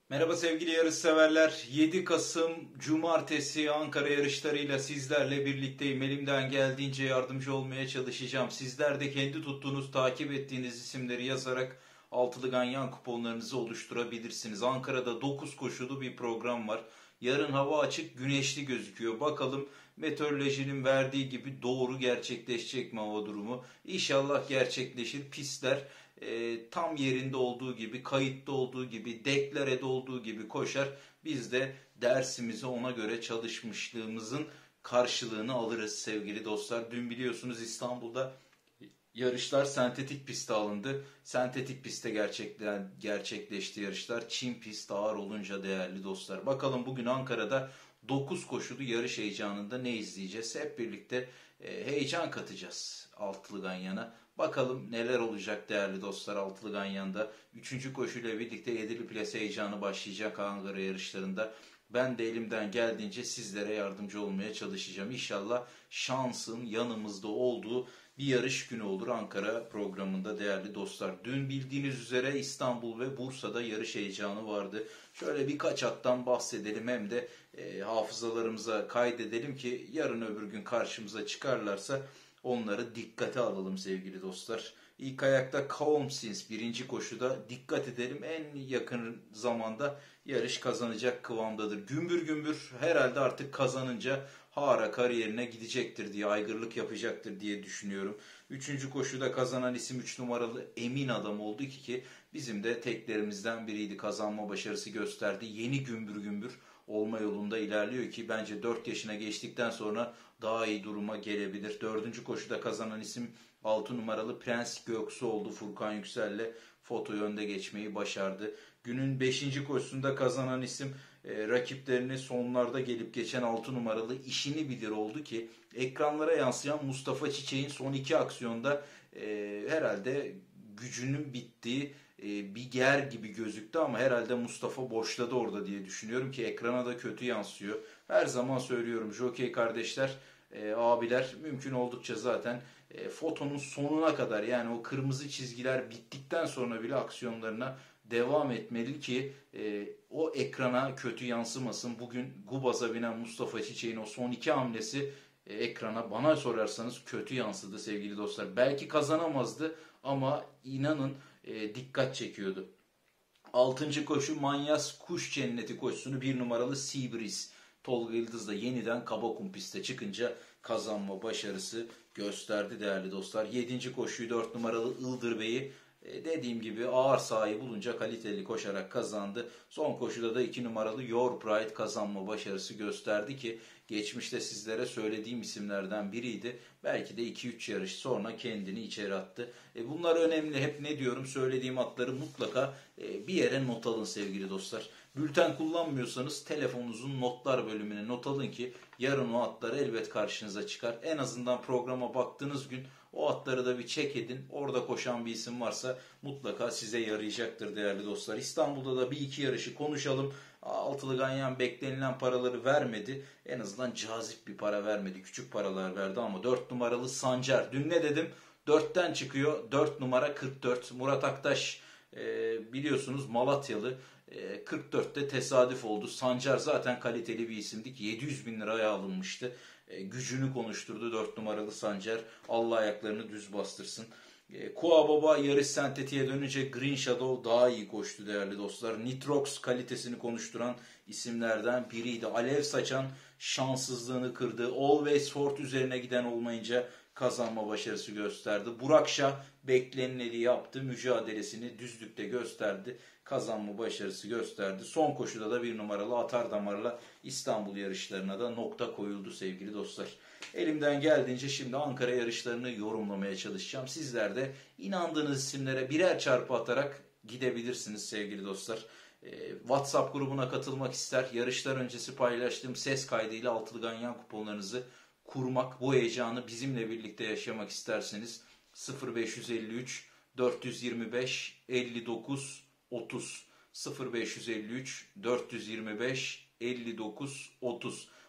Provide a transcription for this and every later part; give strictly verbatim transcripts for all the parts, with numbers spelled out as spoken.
Merhaba sevgili yarışseverler. yedi Kasım Cumartesi Ankara yarışlarıyla sizlerle birlikteyim. Elimden geldiğince yardımcı olmaya çalışacağım. Sizler de kendi tuttuğunuz, takip ettiğiniz isimleri yazarak altılı ganyan kuponlarınızı oluşturabilirsiniz. Ankara'da dokuz koşulu bir program var. Yarın hava açık, güneşli gözüküyor. Bakalım meteorolojinin verdiği gibi doğru gerçekleşecek mi hava durumu? İnşallah gerçekleşir. Pistler e, tam yerinde olduğu gibi, kayıtta olduğu gibi, deklarede olduğu gibi koşar. Biz de dersimizi ona göre çalışmışlığımızın karşılığını alırız sevgili dostlar. Dün biliyorsunuz İstanbul'da yarışlar sentetik piste alındı. Sentetik pistte gerçekten gerçekleşti yarışlar. Çim pist ağır olunca değerli dostlar. Bakalım bugün Ankara'da dokuz koşulu yarış heyecanında ne izleyeceğiz? Hep birlikte e, heyecan katacağız altılı ganyana. Bakalım neler olacak değerli dostlar altılı ganyanda. Üçüncü koşuyla birlikte yedili plase heyecanı başlayacak Ankara yarışlarında. Ben de elimden geldiğince sizlere yardımcı olmaya çalışacağım. İnşallah şansın yanımızda olduğu bir yarış günü olur Ankara programında değerli dostlar. Dün bildiğiniz üzere İstanbul ve Bursa'da yarış heyecanı vardı. Şöyle birkaç attan bahsedelim hem de e, hafızalarımıza kaydedelim ki yarın öbür gün karşımıza çıkarlarsa onları dikkate alalım sevgili dostlar. İlk ayakta Kaomsins birinci koşuda dikkat edelim en yakın zamanda yarış kazanacak kıvamdadır. Gümbür gümbür herhalde artık kazanınca Hara kariyerine gidecektir diye aygırlık yapacaktır diye düşünüyorum. Üçüncü koşuda kazanan isim üç numaralı Emin Adam oldu ki ki bizim de teklerimizden biriydi, kazanma başarısı gösterdi. Yeni gümbür gümbür olma yolunda ilerliyor ki bence dört yaşına geçtikten sonra daha iyi duruma gelebilir. Dördüncü koşuda kazanan isim altı numaralı Prens Göksu oldu. Furkan Yüksel'le fotoyu önde geçmeyi başardı. Günün beşinci koşusunda kazanan isim e, rakiplerini sonlarda gelip geçen altı numaralı işini bilir oldu ki ekranlara yansıyan Mustafa Çiçek'in son iki aksiyonda e, herhalde gücünün bittiği e, bir ger gibi gözüktü ama herhalde Mustafa boşladı orada diye düşünüyorum ki ekrana da kötü yansıyor. Her zaman söylüyorum jokey kardeşler, e, abiler mümkün oldukça zaten e, fotonun sonuna kadar yani o kırmızı çizgiler bittikten sonra bile aksiyonlarına devam etmeli ki e, o ekrana kötü yansımasın. Bugün Gubaz'a binen Mustafa Çiçek'in o son iki hamlesi e, ekrana bana sorarsanız kötü yansıdı sevgili dostlar. Belki kazanamazdı ama inanın e, dikkat çekiyordu. Altıncı koşu Manyas Kuş Cenneti koşusunu bir numaralı Seabreeze Tolga Yıldız da yeniden Kabakum piste çıkınca kazanma başarısı gösterdi değerli dostlar. Yedinci koşuyu dört numaralı Ildır Bey'i e, dediğim gibi ağır sahayı bulunca kaliteli koşarak kazandı. Son koşuda da iki numaralı Your Pride kazanma başarısı gösterdi ki geçmişte sizlere söylediğim isimlerden biriydi. Belki de iki üç yarış sonra kendini içeri attı. E bunlar önemli. Hep ne diyorum, söylediğim atları mutlaka e, bir yere not alın sevgili dostlar. Bülten kullanmıyorsanız telefonunuzun notlar bölümüne not alın ki yarın o atlar elbet karşınıza çıkar. En azından programa baktığınız gün o atları da bir check edin. Orada koşan bir isim varsa mutlaka size yarayacaktır değerli dostlar. İstanbul'da da bir iki yarışı konuşalım. Altılı ganyan beklenilen paraları vermedi. En azından cazip bir para vermedi. Küçük paralar verdi ama dört numaralı Sancar. Dün ne dedim? dörtten çıkıyor. dört numara kırk dört. Murat Aktaş e, biliyorsunuz Malatyalı. E, kırk dörtte tesadüf oldu. Sancar zaten kaliteli bir isimdi ki yedi yüz bin liraya alınmıştı. E, gücünü konuşturdu dört numaralı Sancar. Allah ayaklarını düz bastırsın. E, Kua Baba yarış sentetiğe dönünce Green Shadow daha iyi koştu değerli dostlar. Nitrox kalitesini konuşturan isimlerden biriydi. Alev saçan şanssızlığını kırdı. Always Ford üzerine giden olmayınca kazanma başarısı gösterdi. Burak Şah beklenileni yaptı. Mücadelesini düzlükte gösterdi. Kazanma başarısı gösterdi. Son koşuda da bir numaralı Atar Damar'la İstanbul yarışlarına da nokta koyuldu sevgili dostlar. Elimden geldiğince şimdi Ankara yarışlarını yorumlamaya çalışacağım. Sizler de inandığınız isimlere birer çarpı atarak gidebilirsiniz sevgili dostlar. WhatsApp grubuna katılmak ister, yarışlar öncesi paylaştığım ses kaydıyla altılı ganyan kuponlarınızı kurmak, bu heyecanı bizimle birlikte yaşamak isterseniz sıfır beş elli üç dört yirmi beş elli dokuz otuz sıfır beş elli üç dört yirmi beş elli dokuz otuz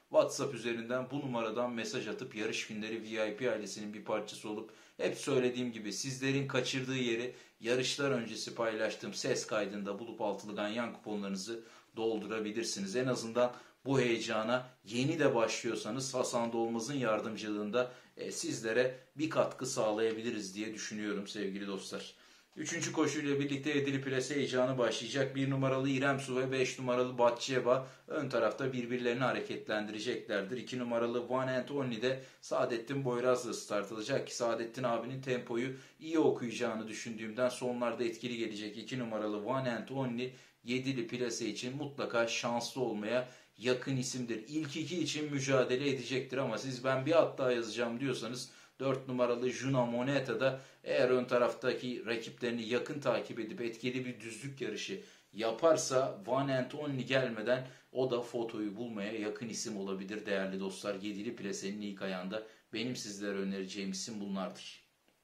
WhatsApp üzerinden bu numaradan mesaj atıp yarış günleri V I P ailesinin bir parçası olup hep söylediğim gibi sizlerin kaçırdığı yeri yarışlar öncesi paylaştığım ses kaydında bulup altılı ganyan kuponlarınızı doldurabilirsiniz. En azından bu heyecana yeni de başlıyorsanız Hasan Dolmaz'ın yardımcılığında e, sizlere bir katkı sağlayabiliriz diye düşünüyorum sevgili dostlar. Üçüncü koşuyla birlikte Yedili Plase heyecanı başlayacak. Bir numaralı İrem Su ve beş numaralı Batçeba ön tarafta birbirlerini hareketlendireceklerdir. İki numaralı One and Only'de Saadettin Boyraz'la start alacak ki Saadettin abinin tempoyu iyi okuyacağını düşündüğümden sonlarda etkili gelecek. İki numaralı One and Only Yedili Plase için mutlaka şanslı olmaya yakın isimdir. İlk iki için mücadele edecektir ama siz ben bir at daha yazacağım diyorsanız dört numaralı Juna Moneta da eğer ön taraftaki rakiplerini yakın takip edip etkili bir düzlük yarışı yaparsa One and Only gelmeden o da fotoyu bulmaya yakın isim olabilir değerli dostlar. Yedili Plase'nin ilk ayağında benim sizlere önereceğim isim bunlardır.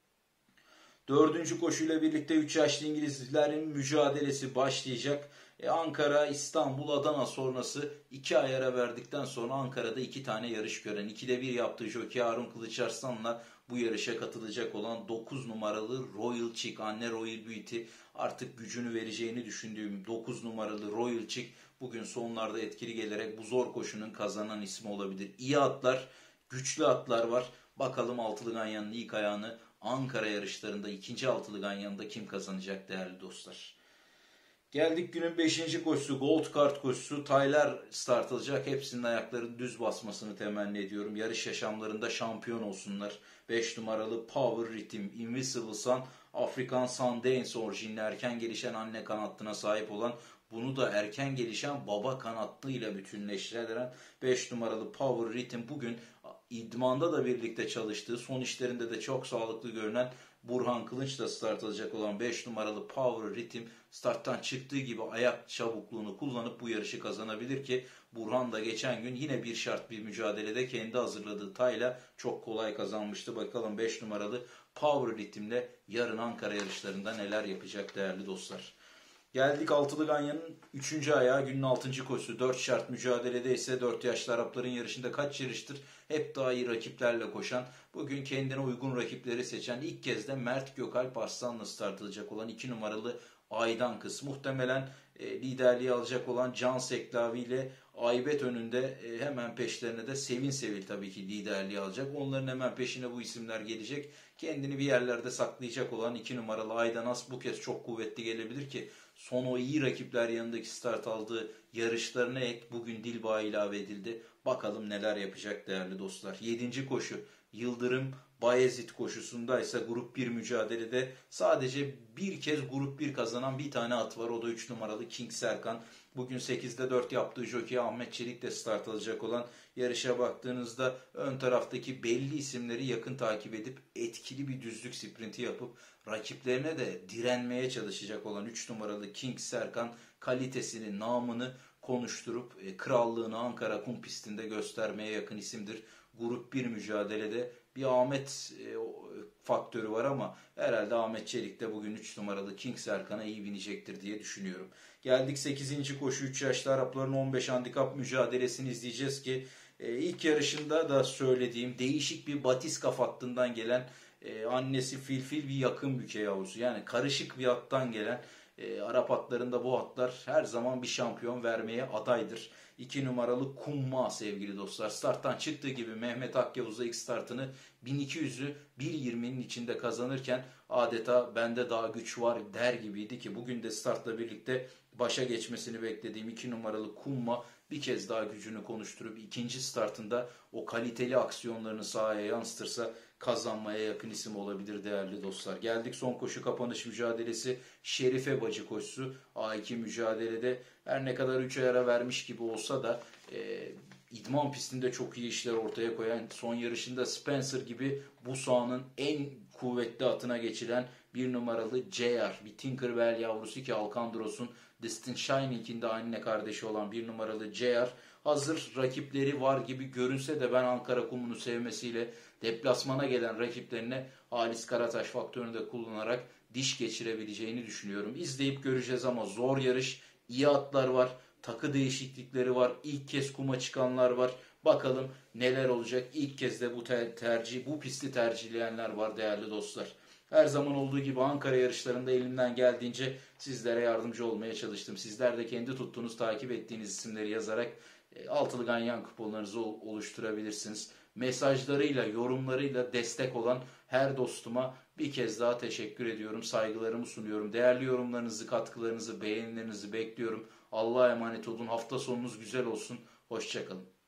Dördüncü koşuyla birlikte üç yaşlı İngilizlerin mücadelesi başlayacak. E Ankara, İstanbul, Adana sonrası iki ay ara verdikten sonra Ankara'da iki tane yarış gören ikide bir yaptığı jockey Harun Kılıçarslan'la bu yarışa katılacak olan dokuz numaralı Royal Chick, anne Royal Beauty artık gücünü vereceğini düşündüğüm dokuz numaralı Royal Chick bugün sonlarda etkili gelerek bu zor koşunun kazanan ismi olabilir. İyi atlar, güçlü atlar var. Bakalım altılı ganyanın ilk ayağını Ankara yarışlarında ikinci altılı ganyanında kim kazanacak değerli dostlar. Geldik günün beşinci koşusu Gold Card koşusu. Taylar start alacak. Hepsinin ayaklarının düz basmasını temenni ediyorum. Yarış yaşamlarında şampiyon olsunlar. beş numaralı Power Rhythm, Invisible Sun, African Sundance orijinli erken gelişen anne kanatlına sahip olan bunu da erken gelişen baba kanatlıyla bütünleştiren beş numaralı Power Rhythm bugün idmanda da birlikte çalıştığı, son işlerinde de çok sağlıklı görünen Burhan Kılınç'la start alacak olan beş numaralı Power Rhythm starttan çıktığı gibi ayak çabukluğunu kullanıp bu yarışı kazanabilir ki Burhan da geçen gün yine bir şart bir mücadelede kendi hazırladığı tayla çok kolay kazanmıştı. Bakalım beş numaralı Power Rhythm'le yarın Ankara yarışlarında neler yapacak değerli dostlar. Geldik altılı ganyanın üçüncü ayağı günün altıncı koşusu. dört şart mücadelede ise dört yaşlı Arapların yarışında kaç yarıştır hep daha iyi rakiplerle koşan, bugün kendine uygun rakipleri seçen ilk kez de Mert Gökalp Arslan'la start alacak olan iki numaralı Aydan Kız. Muhtemelen e, liderliği alacak olan Can Seklavi ile Aybet önünde e, hemen peşlerine de Sevin Sevil tabii ki liderliği alacak. Onların hemen peşine bu isimler gelecek. Kendini bir yerlerde saklayacak olan iki numaralı Aydan As bu kez çok kuvvetli gelebilir ki son o iyi rakipler yanındaki start aldığı yarışlarına ek bugün Dilba ilave edildi. Bakalım neler yapacak değerli dostlar. yedinci koşu Yıldırım Bayezid koşusunda ise grup bir mücadelede sadece bir kez grup bir kazanan bir tane at var. O da üç numaralı King Serkan. Bugün sekizde dört yaptığı jockey Ahmet Çelik de start alacak olan yarışa baktığınızda ön taraftaki belli isimleri yakın takip edip etkili bir düzlük sprinti yapıp rakiplerine de direnmeye çalışacak olan üç numaralı King Serkan kalitesini, namını konuşturup e, krallığını Ankara kum pistinde göstermeye yakın isimdir. Grup bir mücadelede bir Ahmet e, faktörü var ama herhalde Ahmet Çelik de bugün üç numaralı King Serkan'a iyi binecektir diye düşünüyorum. Geldik sekizinci koşu üç yaşlı Arapların on beş handikap mücadelesini izleyeceğiz ki e, ilk yarışında da söylediğim değişik bir batiska hattından gelen e, annesi Filfil bir yakın büke yavrusu. Yani karışık bir attan gelen e, Arap atlarında bu atlar her zaman bir şampiyon vermeye adaydır. iki numaralı Kumma sevgili dostlar. Starttan çıktığı gibi Mehmet Akyavuz'a ilk startını bin iki yüzü bir yirminin içinde kazanırken adeta bende daha güç var der gibiydi ki bugün de startla birlikte başa geçmesini beklediğim iki numaralı Kumma bir kez daha gücünü konuşturup ikinci startında o kaliteli aksiyonlarını sahaya yansıtırsa kazanmaya yakın isim olabilir değerli dostlar. Geldik son koşu kapanış mücadelesi Şerife Bacı koşusu. A iki mücadelede her ne kadar üç ay ara vermiş gibi olsa da e, idman pistinde çok iyi işler ortaya koyan, son yarışında Spencer gibi bu sahanın en kuvvetli atına geçiren bir numaralı J R, bir Tinkerbell yavrusu ki Alcandros'un Distant Shining'in de anne kardeşi olan bir numaralı J R hazır rakipleri var gibi görünse de ben Ankara kumunu sevmesiyle deplasmana gelen rakiplerine Halis Karataş faktörünü de kullanarak diş geçirebileceğini düşünüyorum. İzleyip göreceğiz ama zor yarış, iyi atlar var, takı değişiklikleri var, ilk kez kuma çıkanlar var. Bakalım neler olacak. İlk kez de bu te- tercih, bu pisti tercihleyenler var değerli dostlar. Her zaman olduğu gibi Ankara yarışlarında elimden geldiğince sizlere yardımcı olmaya çalıştım. Sizler de kendi tuttuğunuz, takip ettiğiniz isimleri yazarak e, altılı ganyan kuponlarınızı oluşturabilirsiniz. Mesajlarıyla, yorumlarıyla destek olan her dostuma bir kez daha teşekkür ediyorum. Saygılarımı sunuyorum. Değerli yorumlarınızı, katkılarınızı, beğenilerinizi bekliyorum. Allah'a emanet olun. Hafta sonunuz güzel olsun. Hoşça kalın.